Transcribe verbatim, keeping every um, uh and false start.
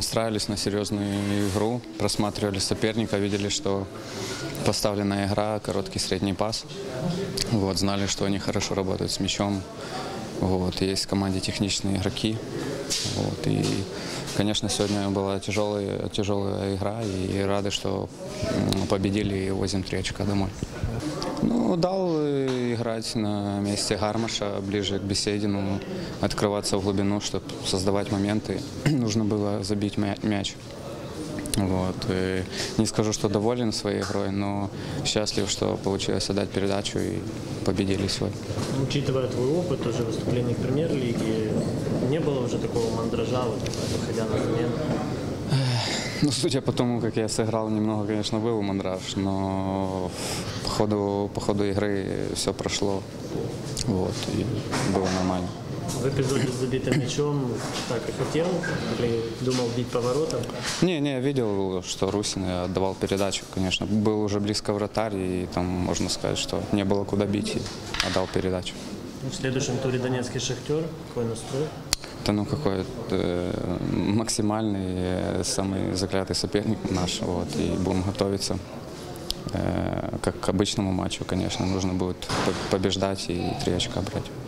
настраивались на серьезную игру, просматривали соперника, видели, что поставлена игра, короткий средний пас. Вот, знали, что они хорошо работают с мячом. Вот, есть в команде техничные игроки. Вот, и, конечно, сегодня была тяжелая, тяжелая игра, и рады, что победили и возим три очка домой. Ну, дал играть на месте Гармаша, ближе к Беседину, открываться в глубину, чтобы создавать моменты. Нужно было забить мяч. Вот. И не скажу, что доволен своей игрой, но счастлив, что получилось отдать передачу и победили сегодня. Учитывая твой опыт, уже выступлений в премьер-лиге, не было уже такого мандража, вот, выходя на замену? Ну, судя по тому, как я сыграл, немного, конечно, был мандраж, но по ходу, по ходу игры все прошло, вот, и было нормально. В эпизоде с забитым мячом так и хотел, или думал бить поворотом? Не, не, я видел, что Русин отдавал передачу, конечно. Был уже близко вратарь, и там, можно сказать, что не было куда бить, и отдал передачу. В следующем туре Донецкий Шахтер. Какой настрой? Это ну какой э, максимальный, э, самый заклятый соперник наш, вот, и будем готовиться. Э, как к обычному матчу, конечно, нужно будет побеждать и три очка брать.